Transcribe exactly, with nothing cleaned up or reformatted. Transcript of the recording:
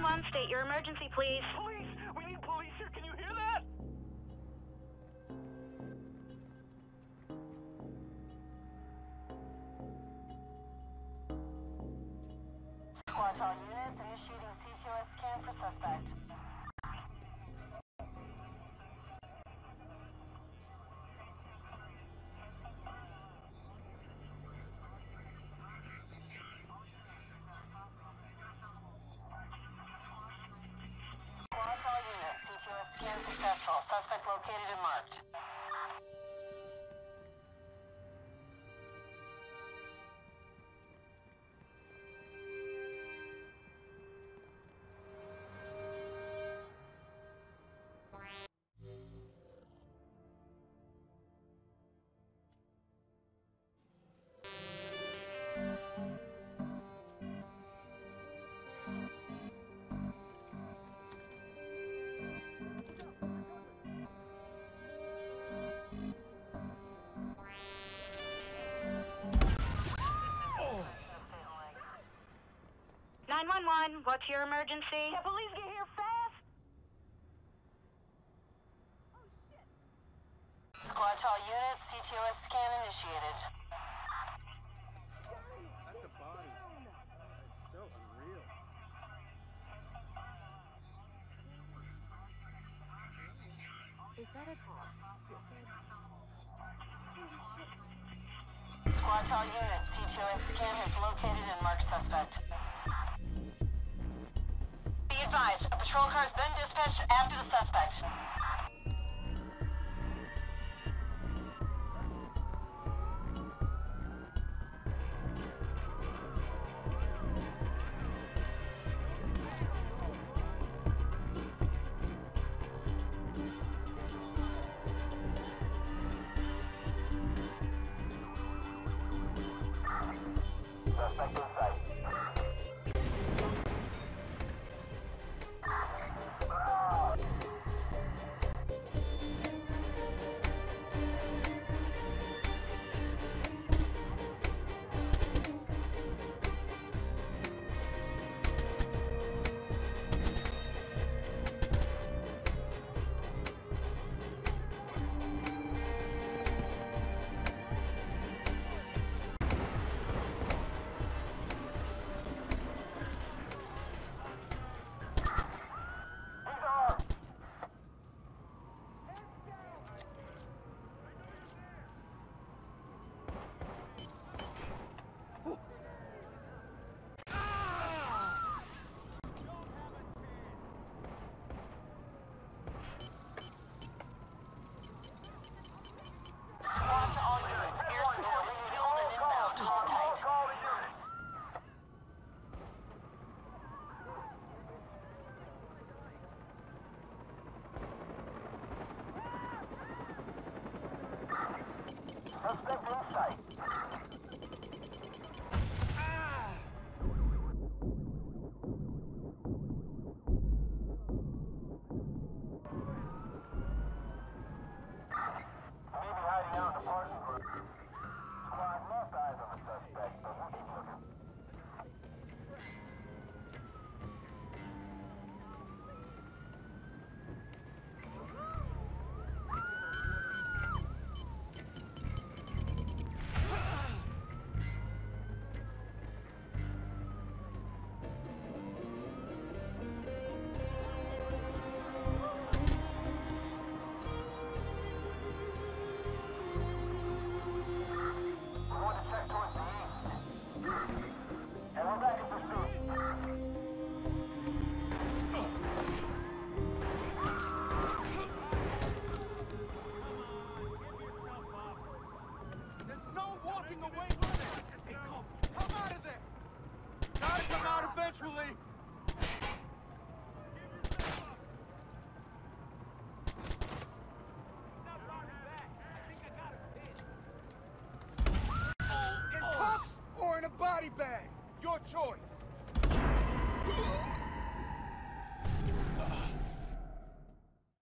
one, state your emergency, please. Police! We need police here, can you hear that? Squad all units initiating C T O S scan for suspect. Scan successful. Suspect located and marked. nine one one, what's your emergency? Can police get here fast? Squad to all units, C T O S scan initiated. That's a body. So unreal. Is that a car? Squad to all units, C T O S scan has located and marked suspect. Be advised, a patrol car has been dispatched after the suspect. Suspect in sight. Suspect in sight. Ah! Maybe hiding out in the parking lot. Squad lost eyes on the suspect, but we'll keep looking. Eventually! In cuffs or in a body bag? Your choice!